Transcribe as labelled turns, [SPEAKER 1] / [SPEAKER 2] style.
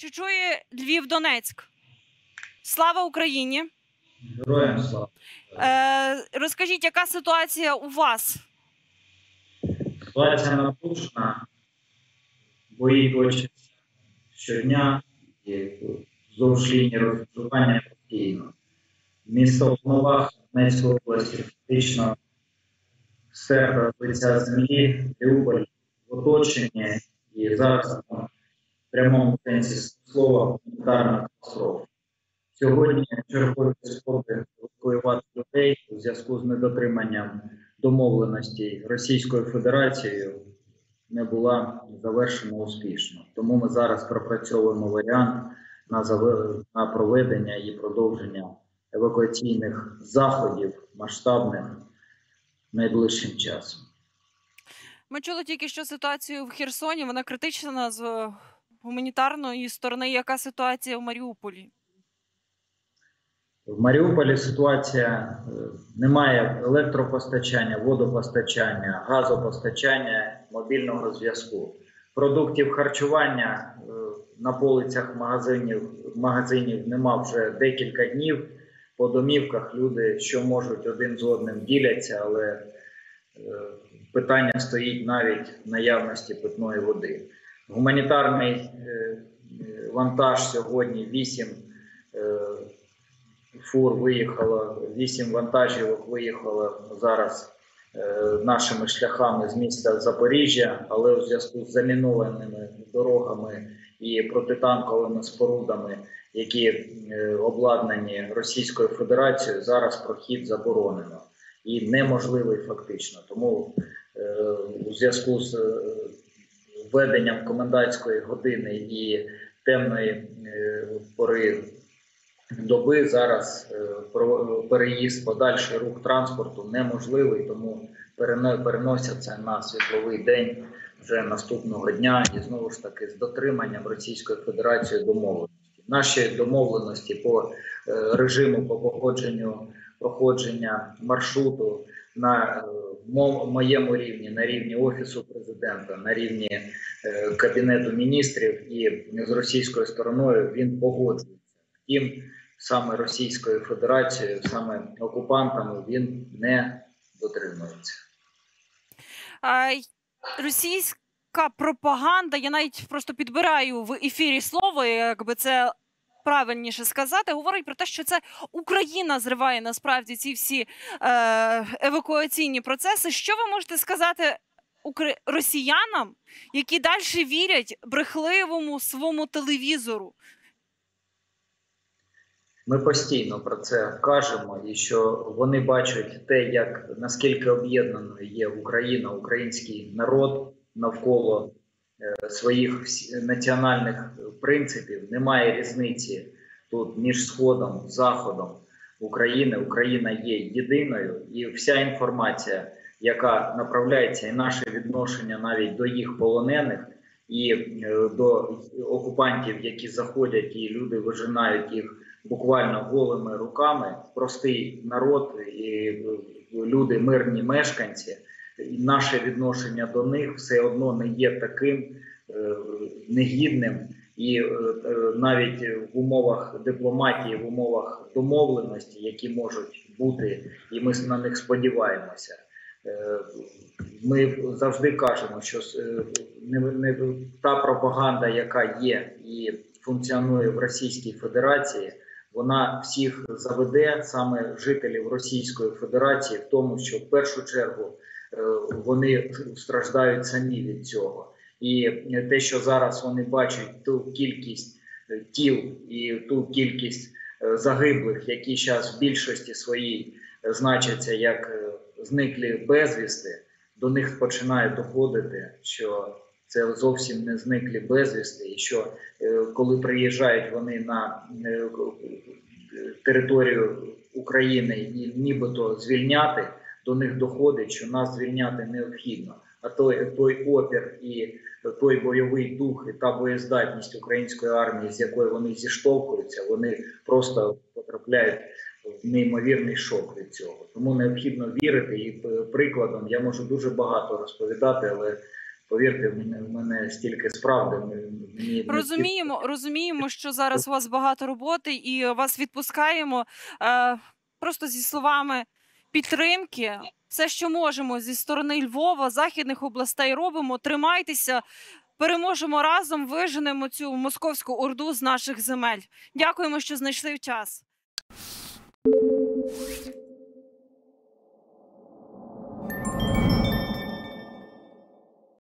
[SPEAKER 1] Чи чує Львів-Донецьк? Слава Україні!
[SPEAKER 2] Героям слава!
[SPEAKER 1] Розкажіть, яка ситуація у вас?
[SPEAKER 2] Ситуація напружена, бої точаться щодня і вздовж лінії розмежування постійно. Місто Волноваха Донецької області фактично стерта з лиця землі, Маріуполь в оточенні і зараз в прямому сенсі слова гуманітарна катастрофа. Сьогодні чергові спроби евакуювати людей у зв'язку з недотриманням домовленостей Російською Федерацією не була завершена успішно. Тому ми зараз пропрацьовуємо варіант на проведення і продовження евакуаційних заходів масштабних найближчим часом.
[SPEAKER 1] Ми чули тільки що ситуацію в Херсоні, вона критична з гуманітарної сторони. Яка ситуація в Маріуполі?
[SPEAKER 2] В Маріуполі ситуація, немає електропостачання, водопостачання, газопостачання, мобільного зв'язку. Продуктів харчування на полицях магазинів нема вже декілька днів. По домівках люди, що можуть, один з одним діляться, але питання стоїть навіть в наявності питної води. Гуманітарний вантаж сьогодні 8 фур виїхало, 8 вантажівок виїхало зараз нашими шляхами з міста Запоріжжя, але у зв'язку з замінованими дорогами і протитанковими спорудами, які обладнані Російською Федерацією, зараз прохід заборонено і неможливий фактично. Тому у зв'язку з введенням комендантської години і темної пори доби зараз переїзд, подальший рух транспорту неможливий, тому переносяться на світловий день вже наступного дня і знову ж таки з дотриманням Російської Федерації домовленості. Наші домовленості по режиму, по проходження маршруту на моєму рівні, на рівні Офісу Президента, на рівні Кабінету міністрів і з російською стороною він погоджується. Втім, саме Російською Федерацією, саме окупантами він не дотримується.
[SPEAKER 1] Російська пропаганда, я навіть просто підбираю в ефірі слово, якби це правильніше сказати, говорить про те, що це Україна зриває насправді ці всі евакуаційні процеси. Що ви можете сказати росіянам, які далі вірять брехливому своєму телевізору?
[SPEAKER 2] Ми постійно про це кажемо, і що вони бачать те, наскільки об'єднаною є Україна, український народ навколо своїх національних принципів. Немає різниці тут між Сходом, Заходом України. Україна є єдиною, і вся інформація, яка направляється, і наше відношення навіть до їх полонених, і до окупантів, які заходять, і люди вижинають їх буквально голими руками, простий народ і люди, мирні мешканці, і наше відношення до них все одно не є таким негідним. І навіть в умовах дипломатії, в умовах домовленості, які можуть бути, і ми на них сподіваємося, ми завжди кажемо, що та пропаганда, яка є і функціонує в Російській Федерації, вона всіх заведе, саме жителів Російської Федерації, в тому, що в першу чергу вони страждають самі від цього. І те, що зараз вони бачать ту кількість тіл і ту кількість загиблих, які зараз в більшості своїй значаться як зниклі безвісти, до них починає доходити, що це зовсім не зниклі безвісти, і що коли приїжджають вони на територію України і нібито звільняти, до них доходить, що нас звільняти необхідно. А той опір і той бойовий дух, і та боєздатність української армії, з якою вони зіштовхуються, вони просто потрапляють в неймовірний шок від цього. Тому необхідно вірити, і прикладом я можу дуже багато розповідати, але Повірте, в мене стільки справ, де мені
[SPEAKER 1] Розуміємо, що зараз у вас багато роботи і вас відпускаємо. Просто зі словами підтримки. Все, що можемо зі сторони Львова, західних областей робимо. Тримайтеся, переможемо разом, виженемо цю московську орду з наших земель. Дякуємо, що знайшли час.